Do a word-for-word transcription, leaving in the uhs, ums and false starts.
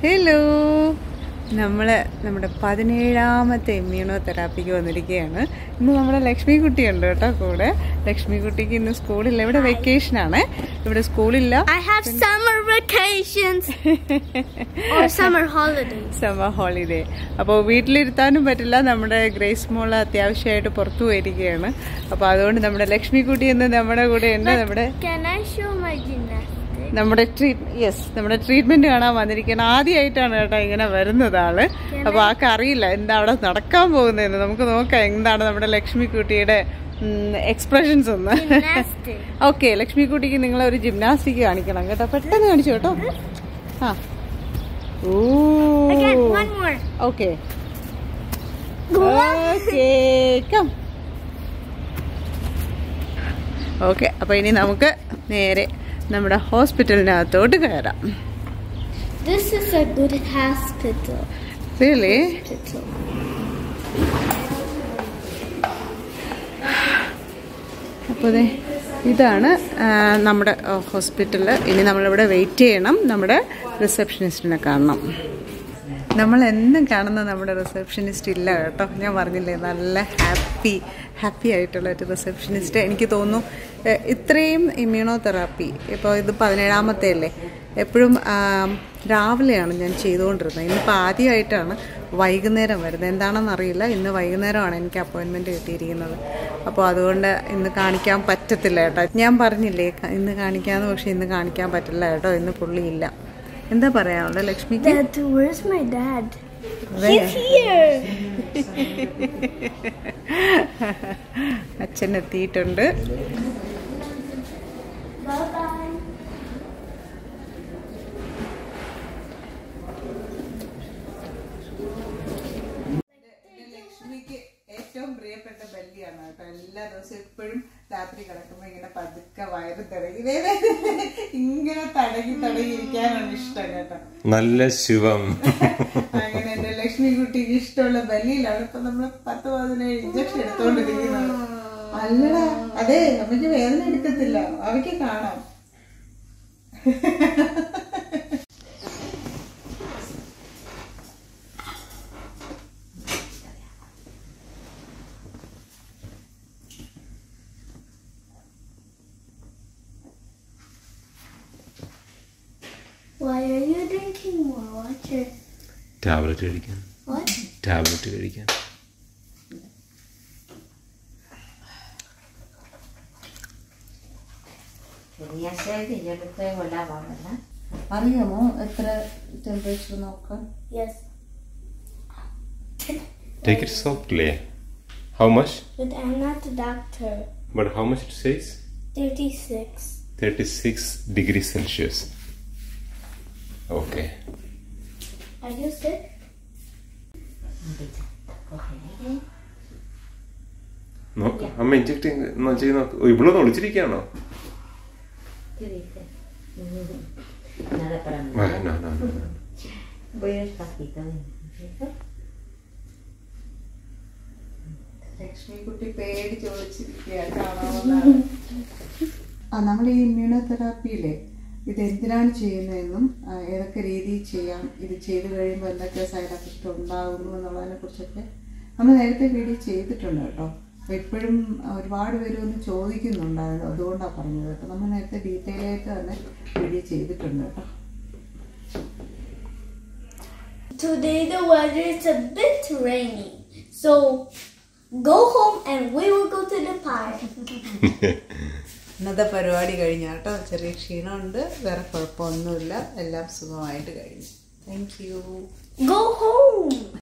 Hello, നമ്മൾ നമ്മുടെ പതിനേഴാമത്തെ ഇമ്മ്യൂണോ തെറാപ്പിക്ക് വന്നിരിക്കുകയാണ്. ഇന്ന് നമ്മുടെ ലക്ഷ്മി കുട്ടിയുണ്ട് കേട്ടോ കൂടെ. ലക്ഷ്മി കുട്ടിക്ക് ഇന്ന് സ്കൂളില്ല, ഇവിടെ വെക്കേഷനാണ്. ഇവിടെ സ്കൂളില്ല, സമ്മർ ഹോളിഡേ. അപ്പോൾ വീട്ടിലിരുത്താനും പറ്റില്ല. നമ്മുടെ ഗ്രേസ് മോള് അത്യാവശ്യമായിട്ട് പുറത്തു പോയിരിക്കുകയാണ്. അപ്പോൾ അതുകൊണ്ട് നമ്മുടെ ലക്ഷ്മി കുട്ടി ഇന്ന് നമ്മുടെ കൂടെ ഉണ്ട്. നമ്മുടെ നമ്മുടെ ട്രീറ്റ് യെസ് നമ്മുടെ ട്രീറ്റ്മെന്റ് കാണാൻ വന്നിരിക്കണം. ആദ്യമായിട്ടാണ് കേട്ടോ ഇങ്ങനെ വരുന്നത് ആള്. അപ്പൊ ആൾക്ക് അറിയില്ല എന്താ അവിടെ നടക്കാൻ പോകുന്നതെന്ന്. നമുക്ക് നോക്കാം എന്താണ് നമ്മുടെ ലക്ഷ്മി കുട്ടിയുടെ എക്സ്പ്രഷൻസ് ഒന്ന്. ഓക്കെ, ലക്ഷ്മി കുട്ടിക്ക് നിങ്ങൾ ഒരു ജിംനാസ്റ്റിക് കാണിക്കണം കേട്ടോ. പെട്ടെന്ന് കാണിച്ചു കേട്ടോ. ആ ഓക്കെ ഓക്കെ അപ്പൊ ഇനി നമുക്ക് നേരെ നമ്മുടെ ഹോസ്പിറ്റലിനകത്തോട്ട് കയറാം. This is a good hospital. Really? Hospital. അപ്പോൾ ഇതാണ് നമ്മുടെ ഹോസ്പിറ്റൽ. ഇനി നമ്മളിവിടെ വെയിറ്റ് ചെയ്യണം. നമ്മുടെ റിസപ്ഷനിസ്റ്റിനെ കാണണം. നമ്മൾ എന്നും കാണുന്ന നമ്മുടെ റിസപ്ഷനിസ്റ്റ് ഇല്ല കേട്ടോ. ഞാൻ പറഞ്ഞില്ലേ, നല്ല ഹാപ്പി ഹാപ്പി ആയിട്ടുള്ള ഒരു റിസപ്ഷനിസ്റ്റ്. എനിക്ക് തോന്നുന്നു ഇത്രയും ഇമ്മ്യൂണോ തെറാപ്പി ഇപ്പോൾ ഇത് പതിനേഴാമത്തെ അല്ലേ, എപ്പോഴും രാവിലെയാണ് ഞാൻ ചെയ്തുകൊണ്ടിരുന്നത്. ഇന്നിപ്പോൾ ആദ്യമായിട്ടാണ് വൈകുന്നേരം വരുന്നത്. എന്താണെന്നറിയില്ല, ഇന്ന് വൈകുന്നേരമാണ് എനിക്ക് അപ്പോയിൻമെൻറ്റ് കിട്ടിയിരിക്കുന്നത്. അപ്പോൾ അതുകൊണ്ട് ഇന്ന് കാണിക്കാൻ പറ്റത്തില്ല കേട്ടോ. ഞാൻ പറഞ്ഞില്ലേ ഇന്ന് കാണിക്കാമെന്ന്, പക്ഷേ ഇന്ന് കാണിക്കാൻ പറ്റില്ല കേട്ടോ. ഇന്ന് പുള്ളിയില്ല. എന്താ പറയാനുള്ള ലക്ഷ്മിക്ക്? Where's my dad? He's here. അച്ഛൻ എത്തിയിട്ടുണ്ട്. Bye bye. ലക്ഷ്മിക്ക് ഏറ്റവും പ്രിയപ്പെട്ട ബല്ലിയാണ് കേട്ടോ. എല്ലാ ദിവസവും എപ്പോഴും രാത്രി കിടക്കുമ്പോ ഇങ്ങനെ പതുക്കെ വയറ് തടകി ഇങ്ങനെ തടകി തടകി ഇരിക്കാനാണ് ഇഷ്ടം കേട്ടോ. നല്ല ശിവം. അങ്ങനെ എന്റെ ലക്ഷ്മി കുട്ടിക്ക് ഇഷ്ടമുള്ള ബല്ലിയിലാണ് ഇപ്പൊ നമ്മള് പത്ത് പതിനേഴ് ഇഞ്ചക്ഷൻ എടുത്തോണ്ടിരിക്കുന്നത്. അല്ലടാ, അതെ, അമ്മയ്ക്ക് വേദന എടുക്കത്തില്ല, അവയ്ക്ക് കാണാം. Why are you drinking more water? Tablet കഴിക്കാൻ. What? ടാബ്ലറ്റ് കഴിക്കാൻ. അറിയാമോ എത്ര ടെമ്പറേച്ചർ നോക്കാം? Yes. Take it softly. How much? But I'm not a doctor. But how much it says? thirty-six. thirty-six degrees Celsius. Okay. Are you sick? നോക്ക്, അമ്മ inject ചെയ്യുന്ന ഇവളൊന്ന് ഒളിച്ചിരിക്കുകയാണോ? ലക്ഷ്മി കുട്ടി പേടിച്ച് ഒളിച്ചിരിക്കുകയാണ്. ആ നമ്മൾ ഈ ഇമ്മ്യൂണോ തെറാപ്പിയിലെ ഇത് എന്തിനാണ് ചെയ്യുന്നതെന്നും ഏതൊക്കെ രീതിയിൽ ചെയ്യാം, ഇത് ചെയ്ത് കഴിയുമ്പോൾ എന്തൊക്കെ സൈഡ് എഫക്റ്റ് ഉണ്ടാകുന്നു എന്നുള്ളതിനെ കുറിച്ചൊക്കെ നമ്മൾ നേരത്തെ വീഡിയോ ചെയ്തിട്ടുണ്ട് കേട്ടോ. അപ്പോൾ ഇപ്പോഴും ഒരുപാട് പേര് ഒന്ന് ചോദിക്കുന്നുണ്ടായിരുന്നു, അതുകൊണ്ടാണ് പറഞ്ഞത് കേട്ടോ. നമ്മൾ നേരത്തെ ഡീറ്റെയിൽ ആയിട്ട് തന്നെ വീഡിയോ ചെയ്തിട്ടുണ്ട് കേട്ടോ. Today the weather is a bit rainy, so go home and we will go to the park. ഇന്നത്തെ പരിപാടി കഴിഞ്ഞ കേട്ടോ. ചെറിയ ക്ഷീണമുണ്ട്, വേറെ കുഴപ്പമൊന്നുമില്ല, എല്ലാം സുഖമായിട്ട് കഴിഞ്ഞു. Thank you. Go home.